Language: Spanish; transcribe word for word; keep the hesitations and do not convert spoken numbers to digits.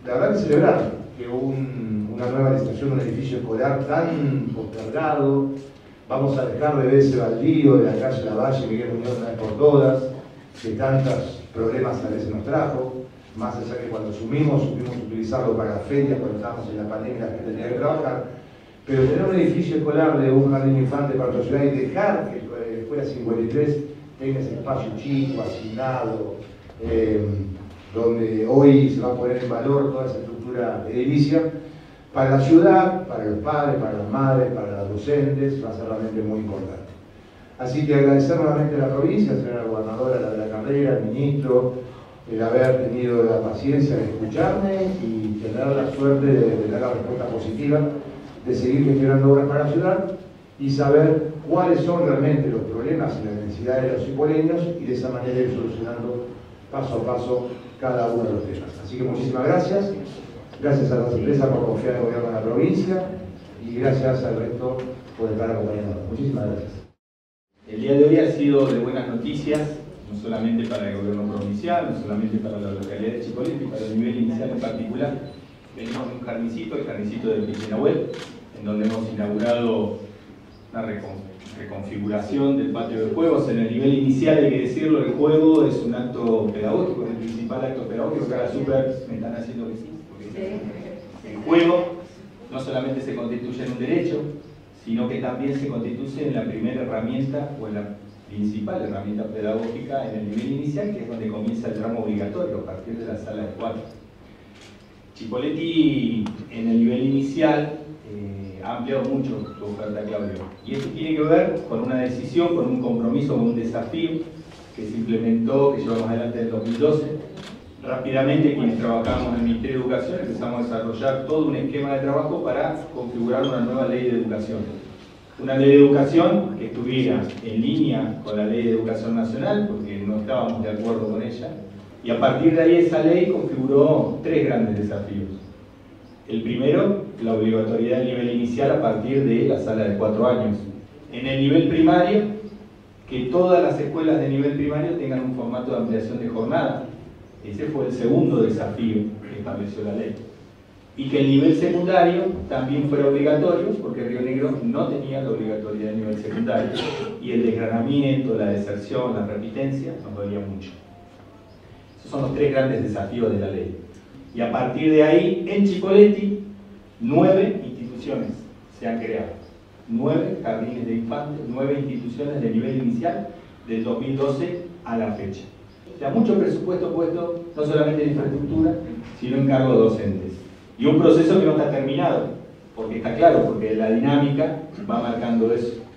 la verdad que celebrar que un, una nueva licitación de un edificio escolar tan postergado, vamos a dejar de ver ese baldío de la calle Lavalle, Miguel Muñoz, una vez por todas, que tantos problemas a veces nos trajo, más allá que cuando asumimos, supimos utilizarlo para las ferias, cuando estábamos en la pandemia, la gente tenía que trabajar, pero tener un edificio escolar de un jardín infante para nuestra ciudad y dejar que la Escuela cincuenta y tres tenga ese espacio chico, asignado, eh, donde hoy se va a poner en valor toda esa estructura edilicia, para la ciudad, para los padres, para las madres, para los docentes, va a ser realmente muy importante. Así que agradecer nuevamente a la provincia, a la señora gobernadora, la de la carrera, al ministro, el haber tenido la paciencia de escucharme y tener la suerte de, de dar la respuesta positiva, de seguir gestionando obras para la ciudad y saber cuáles son realmente los problemas y las necesidades de los cipoleños y de esa manera ir solucionando paso a paso cada uno de los temas. Así que muchísimas gracias. Gracias a las empresas por confiar en el gobierno de la provincia y gracias al resto por estar acompañándonos. Muchísimas gracias. El día de hoy ha sido de buenas noticias, no solamente para el gobierno provincial, no solamente para la localidad de Chipoleti, para el nivel inicial en particular. Venimos de un jardincito, el jardincito de Pichinahuel, en donde hemos inaugurado una reconfiguración del patio de juegos. En el nivel inicial, hay que decirlo, el juego es un acto pedagógico, es el principal acto pedagógico, que ahora súper me están haciendo que sí. El juego no solamente se constituye en un derecho, sino que también se constituye en la primera herramienta o en la principal herramienta pedagógica en el nivel inicial, que es donde comienza el tramo obligatorio a partir de la sala de cuatro. Chipoleti en el nivel inicial eh, ha ampliado mucho su oferta, Claudio, y esto tiene que ver con una decisión, con un compromiso, con un desafío que se implementó, que llevamos adelante en el dos mil doce. Rápidamente, quienes trabajamos en el Ministerio de Educación empezamos a desarrollar todo un esquema de trabajo para configurar una nueva ley de educación. Una ley de educación que estuviera en línea con la ley de educación nacional, porque no estábamos de acuerdo con ella, y a partir de ahí esa ley configuró tres grandes desafíos. El primero, la obligatoriedad del nivel inicial a partir de la sala de cuatro años. En el nivel primario, que todas las escuelas de nivel primario tengan un formato de ampliación de jornada. Ese fue el segundo desafío que estableció la ley. Y que el nivel secundario también fuera obligatorio, porque Río Negro no tenía la obligatoriedad del nivel secundario. Y el desgranamiento, la deserción, la repitencia nos dolía mucho. Esos son los tres grandes desafíos de la ley. Y a partir de ahí, en Chipoleti, nueve instituciones se han creado. Nueve jardines de infantes, nueve instituciones de nivel inicial del dos mil doce a la fecha. O sea, mucho presupuesto puesto no solamente en infraestructura, sino en cargos docentes. Y un proceso que no está terminado, porque está claro, porque la dinámica va marcando eso.